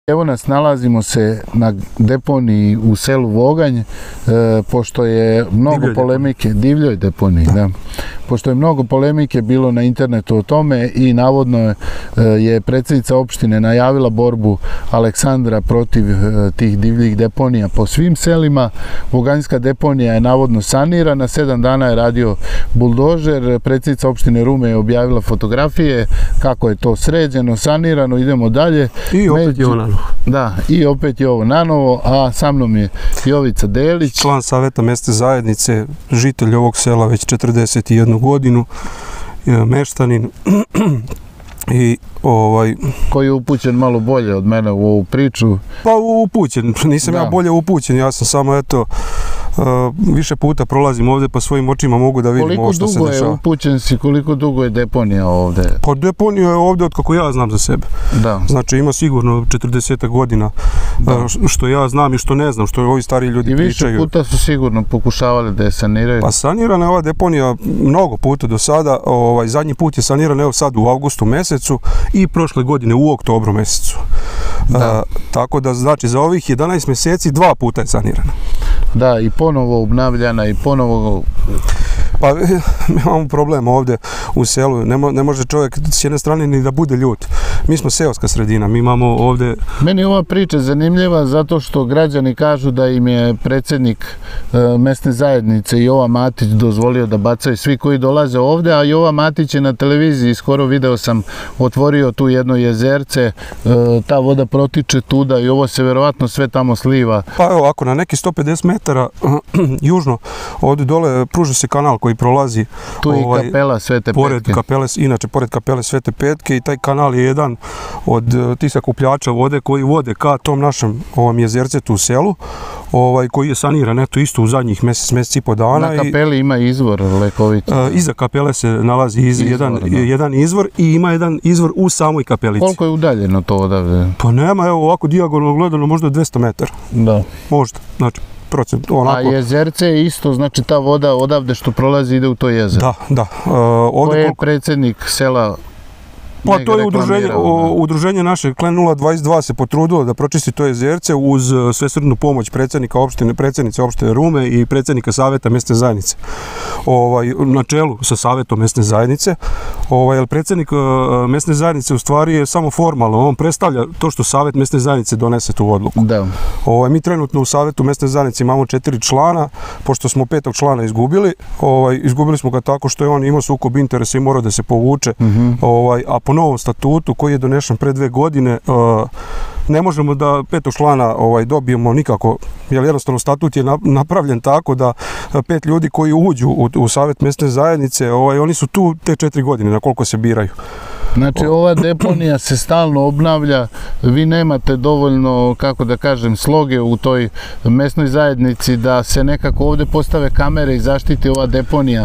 Evo nas, nalazimo se na deponiji u selu Voganj, pošto je mnogo polemike, divljoj deponiji, da. Pošto je mnogo polemike bilo na internetu o tome i navodno je predsjednica opštine najavila borbu Aleksandra protiv tih divljih deponija po svim selima. Voganjska deponija je navodno sanirana, 7 dana je radio buldožer, predsjednica opštine Rume je objavila fotografije kako je to sređeno, sanirano, idemo dalje. I opet je ovo nanovo. Da, i opet je ovo nanovo, a sa mnom je Jovica Delić. Član Saveta mesne zajednice, žitelj ovog sela već 41 godinu, meštanin i koji je upućen malo bolje od mene u ovu priču. Pa upućen, nisam ja bolje upućen, ja sam samo više puta prolazim ovdje pa svojim očima mogu da vidim ovo što se dešava. Koliko dugo je upućen si, koliko dugo je deponija ovdje? Pa deponija je ovdje od kako ja znam za sebe. Da. Znači ima sigurno 40 godina što ja znam i što ne znam, što ovi stari ljudi pričaju. I više puta su sigurno pokušavali da je saniraju? Pa sanirana je ova deponija mnogo puta do sada. Zadnji put je sanirana evo sad u avgustu mjesecu i prošle godine u oktobru mjesecu. Tako da znači za ovih 11 mjeseci 2 puta je sanirana. Da, i ponovo obnavljana i ponovo... Pa imamo problem ovdje u selu, ne može čovjek s jedne strane ni da bude ljut. Mi smo seoska sredina, mi imamo ovdje... Meni je ova priča zanimljiva zato što građani kažu da im je predsjednik mesne zajednice Jova Matić dozvolio da bacaju svi koji dolaze ovdje, a Jova Matić je na televiziji, skoro video sam, otvorio tu jedno jezerce, ta voda protiče tuda i ovo se verovatno sve tamo sliva. Pa evo, ako na neki 150 metara južno, ovdje dole pruža se kanal koji prolazi tu i kapela Svete Petke. Inače, pored kapele Svete Petke i taj kanal je jedan od tih sakupljača vode koji vode ka tom našem jezercetu u selu, koji je saniran eto isto u zadnjih mjesec i po dana. Na kapeli ima izvor lekoviti. Iza kapele se nalazi jedan izvor i ima jedan izvor u samoj kapelici. Koliko je udaljeno to odavde? Pa nema, evo ovako dijagonalno gledano možda 200 metara. Da. Možda, znači. A jezerce je isto, znači ta voda odavde što prolazi ide u to jezero? Da. Ko je predsjednik sela? Pa to je udruženje naše Klen 022 se potrudilo da pročisti to jezerce uz svesrdnu pomoć predsjednice opštine Rume i predsjednika Saveta mesne zajednice. Na čelu sa Savetom mesne zajednice. Jer predsjednik mesne zajednice u stvari je samo formalno, on predstavlja to što Savet mesne zajednice donese tu odluku. Da. Mi trenutno u Savetu mesne zajednice imamo 4 člana, pošto smo 5. člana izgubili. Izgubili smo ga tako što je on imao sukob interesa i morao da se povuče. A po novom statutu koji je donešen pre 2 godine ne možemo da 5. člana dobijemo nikako, jer jednostavno statut je napravljen tako da 5 ljudi koji uđu u Savet mesne zajednice, oni su tu te 4 godine na koliko se biraju. Znači ova deponija se stalno obnavlja, vi nemate dovoljno, kako da kažem, sloge u toj mesnoj zajednici da se nekako ovdje postave kamere i zaštiti ova deponija.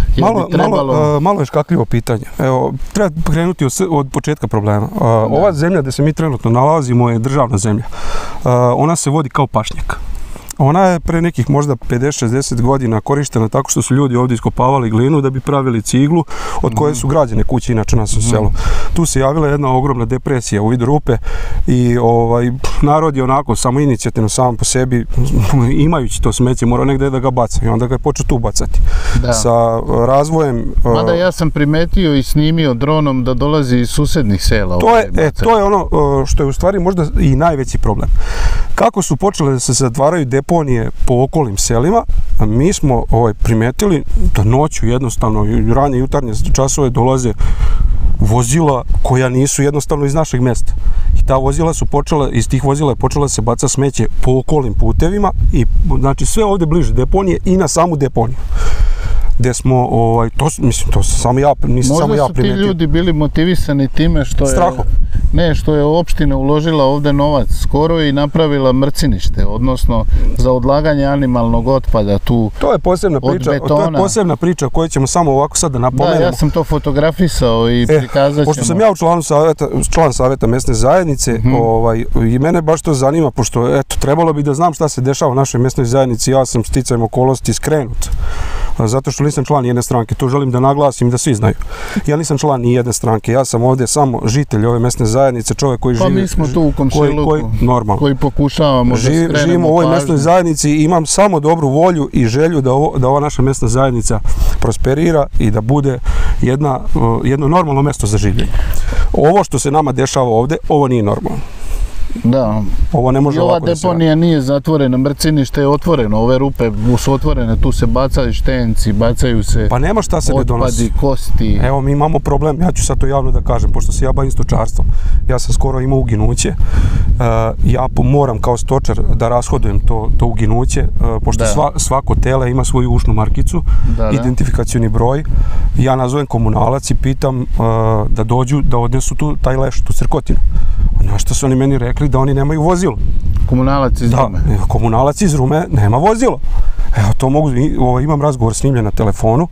Malo je škakljivo pitanje. Evo, treba krenuti od početka problema. Ova zemlja gdje se mi trenutno nalazimo je državna zemlja. Ona se vodi kao pašnjak. Ona je pre nekih možda 50-60 godina korištena tako što su ljudi ovdje iskopavali glinu da bi pravili ciglu od koje su građene kuće inače na selu. Tu se javila jedna ogromna depresija u vidu rupe i narod je onako samo inicijativno sam po sebi, imajući to smeće, morao negdje da ga baca i onda ga je počeo tu bacati. Sa razvojem... Mada ja sam primetio i snimio dronom da dolazi iz susednih sela. To je ono što je u stvari možda i najveći problem. Kako su počele da se zatvaraju deponije po okolnim selima, mi smo primetili da noću jednostavno i ranje jutarnje časove dolaze vozila koja nisu jednostavno iz našeg mjesta. I ta vozila su počela, iz tih vozila je počela se baca smeće po okolnim putevima i znači sve ovdje bliže deponije i na samu deponiju. Gdje smo, to samo ja, nisam samo ja primetio. Možda su ti ljudi bili motivisani time što je... Strahom. Ne, što je opština uložila ovdje novac skoro i napravila mrcinište, odnosno za odlaganje animalnog otpada tu. To je posebna priča koju ćemo samo ovako sad da napomenemo. Da, ja sam to fotografisao i prikazat ćemo. Pošto sam ja član Saveta mesne zajednice i mene baš to zanima, pošto trebalo bi da znam šta se dešava u našoj mesnoj zajednici, ja sam sticajem okolnosti skrenut zato što nisam član nijedne stranke. To želim da naglasim i da svi znaju. Ja nisam član nijedne stranke, ja sam ovdje samo žitelj ove mesne zajednice, čovjek koji živi... Pa mi smo tu u komšiluku, koji pokušavamo da skrenemo pažnju. Živimo u ovoj mesnoj zajednici i imam samo dobru volju i želju da ova naša mesna zajednica prosperira i da bude jedno normalno mesto za življenje. Ovo što se nama dešava ovdje, ovo nije normalno. Da, ovo ne može i ova deponija nije zatvorena, mrcinište je otvoreno, ove rupe su otvorene, tu se bacaju štenci, bacaju se pa nema šta se ne donosi. Otpadi, kosti. Evo, mi imamo problem, ja ću sad to javno da kažem, pošto se ja bavim stočarstvom. Ja sam skoro imao uginuće, ja moram kao stočar da rashodujem to uginuće, pošto svako tele ima svoju ušnu markicu, identifikacioni broj. Ja nazovem komunalac i pitam da dođu, da odnesu taj leš, tu crkotinu. Na što su oni meni rekli da oni nemaju vozilo. Komunalac iz Rume? Da, komunalac iz Rume nema vozilo. Evo, to mogu, imam razgovor snimljen na telefonu,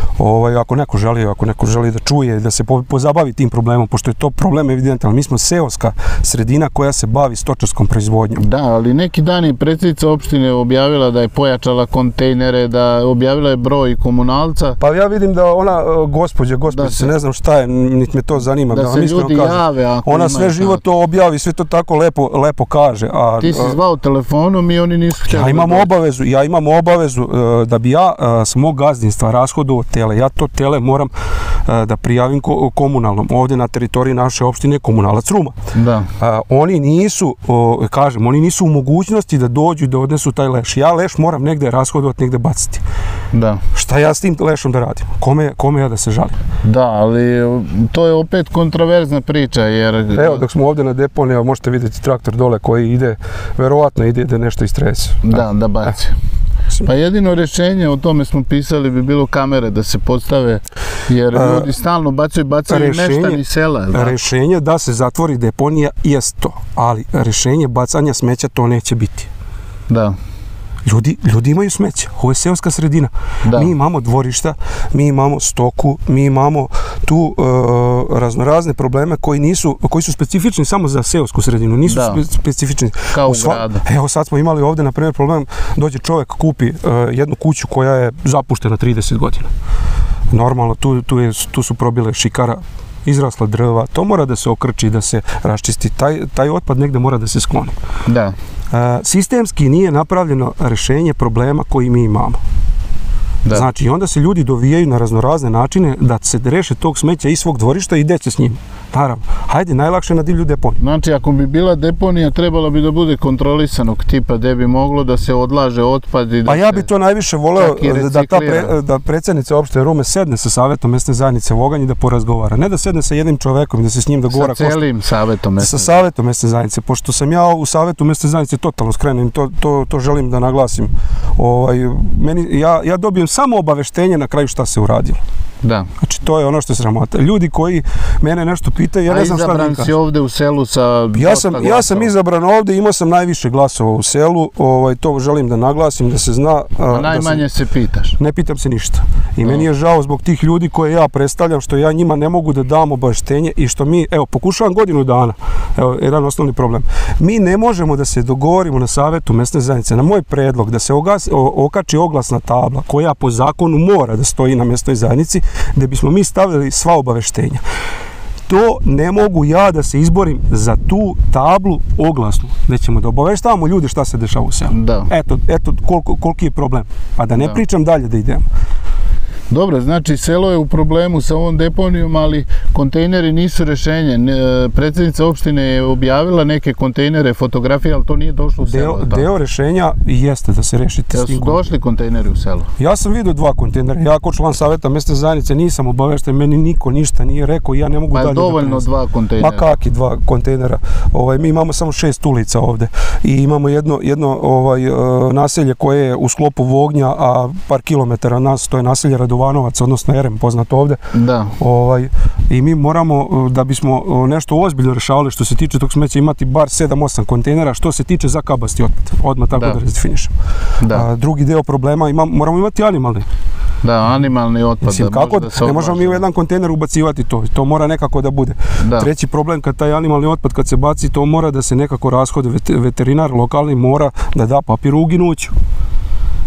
ako neko želi da čuje, da se pozabavi tim problemom, pošto je to problem evidentan, ali mi smo seoska sredina koja se bavi stočarskom proizvodnjom. Da, ali neki dan je predsjednica opštine objavila da je pojačala kontejnere, da objavila je broj komunalca. Pa ja vidim da ona, gospođa, se ne znam šta je, niti me to zanima. Da se ljudi jave ako ona sve živo to objavi, sve to tako lepo kaže. Ti si zvao telefonom i oni nisu htjeli. Ja imam obavezu da bi ja s mog gazdinstva rashodovao tele. Ja to tele moram da prijavim komunalnom. Ovdje na teritoriji naše opštine je komunalac Ruma. Da. Oni nisu, oni nisu u mogućnosti da dođu da odnesu taj leš. Ja leš moram negde rashodovati, negde baciti. Da. Šta ja s tim lešom da radim? Kome ja da se žalim? Da, ali to je opet kontroverzna priča, jer... Evo, dok smo ovdje na deponiji, možete vidjeti traktor dole koji ide, verovatno ide da nešto istrese. Da baci. Pa jedino rješenje, o tome smo pisali, bi bilo kamere da se postave, jer ljudi stalno bacaju meštani sela. Rješenje da se zatvori deponija jest to, ali rješenje bacanja smeća to neće biti. Da. Ljudi imaju smeće, ovo je seoska sredina. Mi imamo dvorišta, mi imamo stoku, mi imamo tu raznorazne probleme koji su specifični samo za seosku sredinu, nisu specifični. Kao u gradu. Evo sad smo imali ovdje, na primjer, problem, dođe čovjek, kupi jednu kuću koja je zapuštena 30 godina. Normalno, tu su probile šikara, izrasla drva, to mora da se okrči, da se raščisti. Taj otpad negde mora da se skloni. Da. Sistemski nije napravljeno rješenje problema koji mi imamo. Znači, onda se ljudi dovijaju na raznorazne načine da se reše tog smeća iz svog dvorišta i ide se s njim. Naravno, hajde, najlakše na divlju deponiju. Znači, ako bi bila deponija, trebala bi da bude kontrolisanog tipa, gde bi moglo da se odlaže otpad i da pa ja bi to najviše voleo da predsjednica opštine Rume sedne sa savjetom mesne zajednice Voganj i da porazgovara. Ne da sedne sa jednim čovekom i da se s njim dogovara. Sa celim savjetom mesne zajednice. Sa savjetom mesne zajednice, pošto sam ja u savjetu mesne zajednice totalno skrenem, to želim da naglasim. Ja dobijem samo obaveštenje na kraju šta se uradilo. Da. Znači, to je ono što je sramota. Ljudi koji mene nešto pitaju, ja ne znam šta da kažem. A izabran si ovdje u selu sa ja sam izabran ovdje, imao sam najviše glasova u selu, to želim da naglasim, da se zna... A najmanje se pitaš? Ne pitam se ništa. I meni je žao zbog tih ljudi koje ja predstavljam, što ja njima ne mogu da dam obaveštenje i što mi, pokušavam godinu dana, jedan osnovni problem. Mi ne možemo da se dogovorimo na savjetu mesne zajednice, na moj predlog, da se okači oglasna tabla, koja po zakonu mora da stoji na mesnoj zajednici, gdje bismo mi stavili sva obaveštenja. To ne mogu ja da se izborim za tu tablu oglasnu, gdje ćemo da obaveštavamo ljudi šta se dešava u selu. Eto koliki je problem. A da ne pričam dalje da idemo. Dobro, znači selo je u problemu sa ovom deponijom, ali kontejneri nisu rješenje. Predsjednica opštine je objavila neke kontejnere, fotografije, ali to nije došlo u selo. Deo rješenja jeste da se rešite s tim. Su došli kontejneri u selo? Ja sam vidio 2 kontejnera. Ja kao član savjeta mesne zajednice nisam obavešten, meni niko ništa nije rekao i ja ne mogu dalje da prenesem. Pa je dovoljno 2 kontejnera? Ma kakvi 2 kontejnera? Mi imamo samo 6 ulica ovde i imamo jedno naselje koje je u sklopu Vognja, a par kilometara nas, to je naselje Radovanovac, odnosno Erem, poznat ovde. Da. I mi moramo, da bismo nešto ozbiljno rešavali što se tiče tog smeća, imati bar 7-8 kontejnera, što se tiče za kabasti otpad. Odmah tako da razdefinišemo. Drugi deo problema, moramo imati animalni. Da, animalni otpad. Mislim, kako ne možemo mi u jedan kontejner ubacivati to mora nekako da bude. Treći problem, kad taj animalni otpad kad se baci, to mora da se nekako rashode. Veterinar lokalni mora da da papir u uginuću.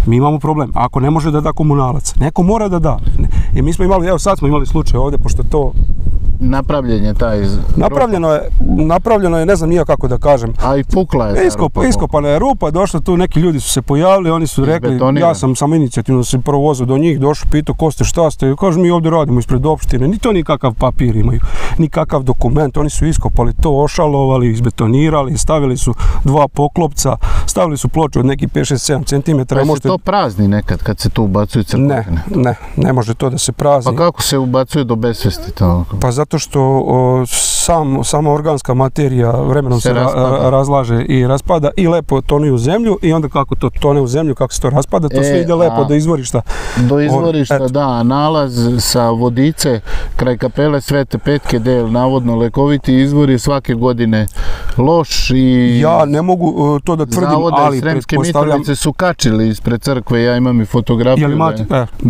mi imamo problem. Ako ne može da da komunalac, neko mora da da. I mi smo imali, evo sad smo imali slučaj ovdje, pošto to... Napravljen je taj... Napravljeno je, ne znam nija kako da kažem. A i pukla je ta rupa. Iskopana je rupa, došlo tu, neki ljudi su se pojavili, oni su rekli, ja sam samo inicijativno se provozao do njih, došao, pitao ko ste, šta ste, kažu mi ovdje radimo ispred opštine, ni to nikakav papir imaju, nikakav dokument, oni su iskopali to, ošalovali, izbetonirali, stavili su 2 poklopca, stavili su ploču od nekih 5-6-7 cm. Pa se to prazni nekad kad se tu ubacuju crkvene? Ne može to da se prazni. Pa kako se ubacuje do besvesti to? Pa zato što sama organska materija vremenom se razlaže i raspada i lepo tone u zemlju i onda kako to tone u zemlju, kako se to raspada, to sve ide lepo do izvorišta. Do izvorišta, da, nalaz sa Vodice kraj kapele Svete Petke, gdje navodno lekoviti izvor je svake godine loš i... Ja ne mogu to da tvrdim, ali Sremske Mitrovice su kačili ispred crkve, ja imam i fotografiju. Jel imate?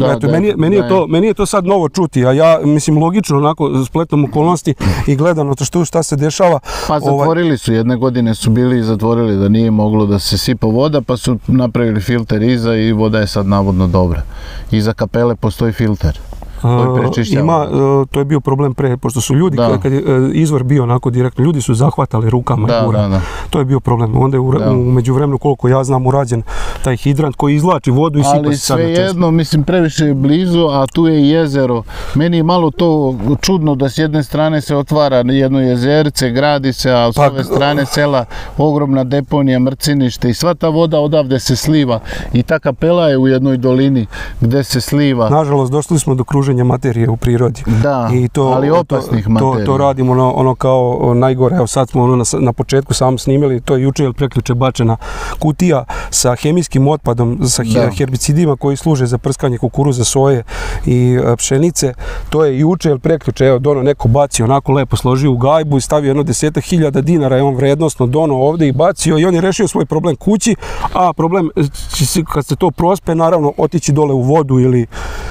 Meni je to sad novo čuti, a ja mislim logično onako spletom okolnosti i gledano to šta se dešava. Pa zatvorili su, jedne godine su bili i zatvorili da nije moglo da se sipa voda, pa su napravili filter iza i voda je sad navodno dobra. Iza kapele postoji filter. To je bio problem pre, pošto su ljudi, kad je izvor bio onako direktno, ljudi su zahvatali rukama i gurali. To je bio problem. Onda je u međuvremenu, koliko ja znam, urađen taj hidrant koji izvlači vodu i sipa se sad na često. Ali svejedno, mislim, previše je blizu, a tu je i jezero. Meni je malo to čudno da s jedne strane se otvara jedno jezerce, gradi se, a s ove strane sela ogromna deponija, mrcinište i sva ta voda odavde se sliva. I ta kapela je u jednoj dolini gde se sliva. Nažalost, došli smo do kruženja materije u prirodi. Da, ali opasnih materija. To radimo ono kao najgore. Evo sad smo na početku sam snimili, to je juče ili prekjuče bačena kutija sa hemijskim otpadom, sa herbicidima koji služe za prskanje kukuruza, soje i pšenice. To je juče ili prekjuče, evo dono neko bacio, onako lepo složio u gajbu i stavio jedno 10.000 dinara, je on vrednostno dono ovdje i bacio i on je rešio svoj problem kući, a problem kad se to prospe, naravno, otići dole u vodu ili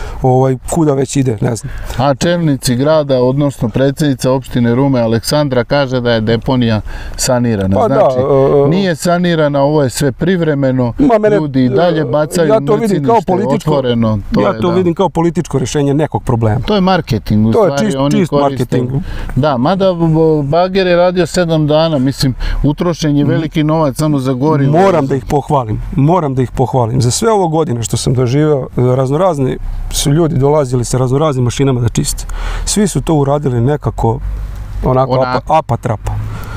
kuda već ide, ne znam. A čelnici grada, odnosno predsjednica opštine Rume Aleksandra kaže da je deponija sanirana. Znači, nije sanirana, ovo je sve privremeno, ljudi i dalje bacaju mrcinište otvoreno. Ja to vidim kao političko rješenje nekog problema. To je marketing, u stvari, oni koriste. Da, mada Bager je radio 7 dana, mislim, utrošen je veliki novac samo za gorivo. Moram da ih pohvalim. Za sve ovo godine što sam doživeo, raznorazni su ljudi dolazili sa raznoraznim mašinama da čiste. Svi su to uradili nekako onako apatrapa.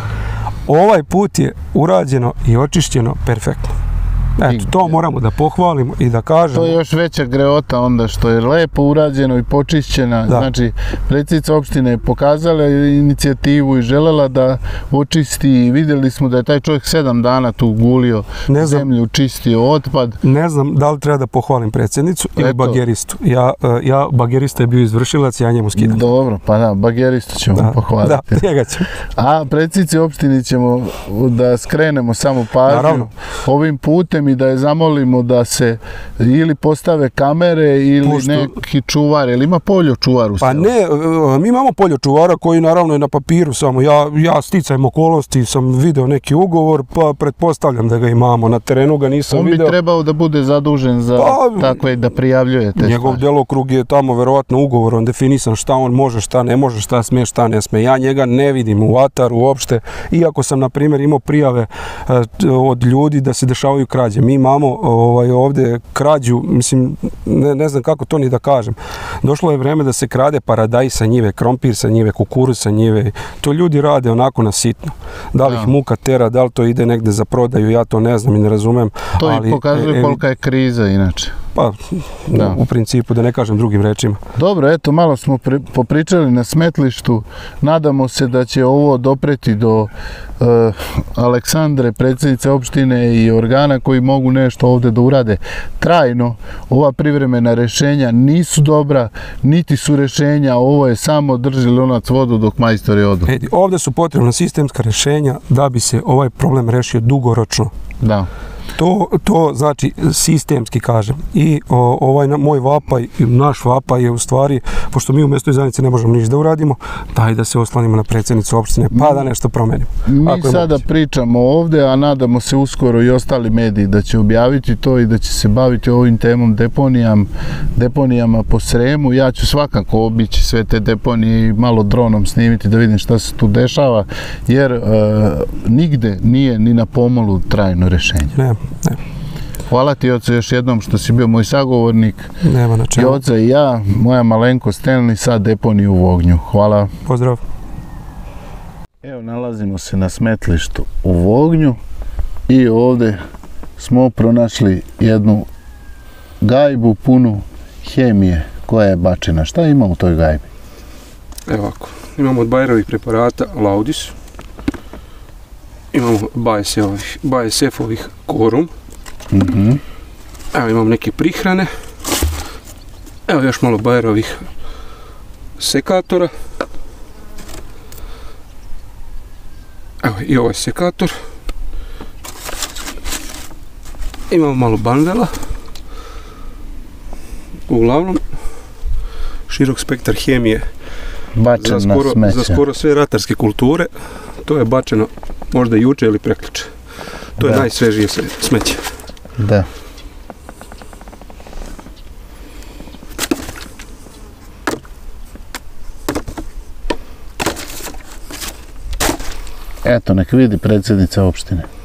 Ovaj put je urađeno i očišćeno perfektno. Eto, to moramo da pohvalimo i da kažemo. To je još veća greota onda što je lepo urađeno i počišćena. Znači, predsjednica opštine je pokazala inicijativu i želela da očisti i vidjeli smo da je taj čovjek 7 dana tu gulio zemlju, čistio otpad. Ne znam da li treba da pohvalim predsjednicu ili bageristu. Bagerista je bio izvršilac, ja njemu skidam. Dobro, pa da, bageristu ćemo pohvaliti. Da, njega ćemo. A predsjednici opštine ćemo da skrenemo samo pažnju ovim putem i da je zamolimo da se ili postave kamere ili neki čuvar, ili ima poljočuvar u selu? Pa ne, mi imamo poljočuvara koji naravno je na papiru samo. Ja sticajem okolnosti sam video neki ugovor, pa pretpostavljam da ga imamo. Na terenu ga nisam video. On bi trebao da bude zadužen za takve da prijavljuje te stvari. Njegov delokrug je tamo verovatno ugovorom definisan šta on može, šta ne može, šta sme, šta ne sme. Ja njega ne vidim u ataru uopšte, iako sam na primjer imao prijave od ljudi da se dešavaju krađe. Mi imamo ovdje krađu, mislim, ne znam kako to ni da kažem. Došlo je vreme da se krade paradajz sa njive, krompir sa njive, kukuruz sa njive. To ljudi rade onako na sitno. Da li ih muka tera, da li to ide negde za prodaju, ja to ne znam i ne razumem. To i pokazuje kolika je kriza inače. Pa, u principu, da ne kažem drugim rečima. Dobro, eto, malo smo popričali na smetlištu. Nadamo se da će ovo dopreti do Aleksandre, predsjednice opštine i organa koji mogu nešto ovdje da urade. Trajno, ova privremena rješenja nisu dobra, niti su rješenja, ovo je samo drži lonac vodu dok majstori odu. Ovdje su potrebna sistemska rješenja da bi se ovaj problem rešio dugoročno. Da. To znači sistemski kažem. I ovaj moj vapaj, naš vapaj je u stvari, pošto mi u mjesnoj zajednici ne možemo ništa da uradimo, daj da se oslanimo na predsjednicu opštine, pa da nešto promenimo. Mi sada pričamo ovdje, a nadamo se uskoro i ostali mediji da će objaviti to i da će se baviti ovim temom deponijama po Sremu. Ja ću svakako obići sve te deponije i malo dronom snimiti da vidim šta se tu dešava, jer nigde nije ni na pomolu trajno rješenje. Ne. Hvala ti, oče, još jednom što si bio moj sagovornik. Nema na čemu. I oče i ja, moja malenkost Stanley sa deponiju u Vognju. Hvala. Pozdrav. Evo, nalazimo se na smetlištu u Vognju i ovdje smo pronašli jednu gajbu punu hemije koja je bačena. Šta ima u toj gajbi? Evo ovako, imamo od Bayerovih preparata Laudis, imamo BASF-ovih Korum, evo imam neke prihrane, evo još malo Bayerovih sekatora, evo i ovaj sekator, imamo malo Banvela, uglavnom širok spektar hemije za skoro sve ratarske kulture. To je bačeno možda juče ili prekjuče. To je najsvežije smeće. Da. Eto, nek vidi predsjednica opštine.